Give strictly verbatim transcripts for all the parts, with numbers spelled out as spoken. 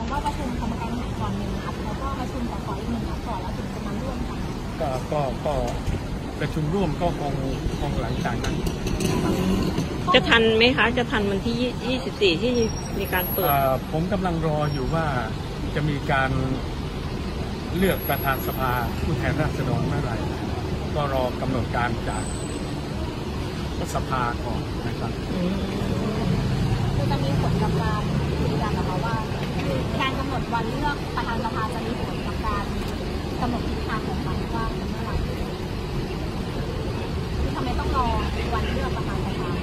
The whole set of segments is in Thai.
ว่าประชุมกรรมการบริหารก่อนหนึ่งนัดแล้วก็ประชุมสสอีกหนึ่งนัดก่อนแล้วถึงจะมาร่วมกันก็ก็ก็ประชุมร่วมก็คงคงหลังจากนั้นจะทันไหมคะจะทันวันที่ยี่สิบสี่ที่มีการเปิดผมกำลังรออยู่ว่าจะมีการเลือกประธานสภาผู้แทนราษฎรเมื่อไหร่ก็รอกำหนดการจากสภาก่อนนะครับคือจะมีผลกับการคุยกันนะคะว่าการกำหนดวันเลือกประธานสภาจะมีผลกับการกำหนดทิศทางของมันว่าเมื่อไหร่ที่ทำไมต้องรอวันเลือกประธานสภา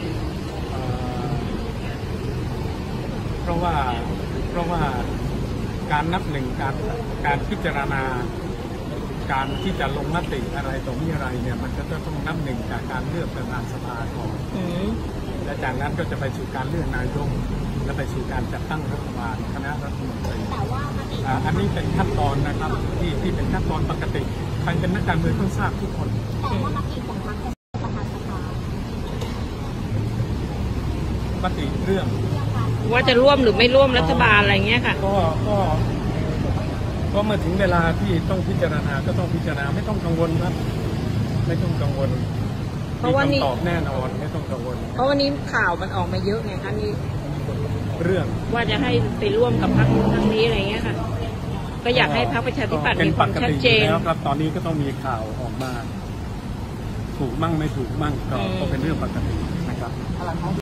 เพราะว่าเพราะว่าการนับหนึ่งการการพิจารณาการที่จะลงมติอะไรต่อมีอะไรเนี่ยมันจะต้องนับหนึ่งจากการเลือกประธานสภาก่อนและจากนั้นก็จะไปสู่การเลือกนายกและไปสู่การจัดตั้งรัฐบาลคณะรัฐมนตรีแต่ว่าอันนี้เป็นขั้นตอนนะครับที่ที่เป็นขั้นตอนปกติใครเป็นนักการเมืองต้องทราบทุกคนแต่ว่ามติของพรรคประธานสภามติเรื่องว่าจะร่วมหรือไม่ร่วมรัฐบาลอะไรเงี้ยค่ะก็ก็ก็เมื่อถึงเวลาที่ต้องพิจารณาก็ต้องพิจารณาไม่ต้องกังวลครับไม่ต้องกังวลเพราะว่านี่ตอบแน่นอนไม่ต้องกังวลเพราะวันนี้ข่าวมันออกมาเยอะไงคะนี่เรื่องว่าจะให้ไปร่วมกับพรรคทางนี้อะไรเงี้ยค่ะก็อยากให้พรรคประชาธิปัตย์มีความชัดเจนแล้วครับตอนนี้ก็ต้องมีข่าวออกมาถูกมั่งไม่ถูกมั่งก็เป็นเรื่องปกตินะครับ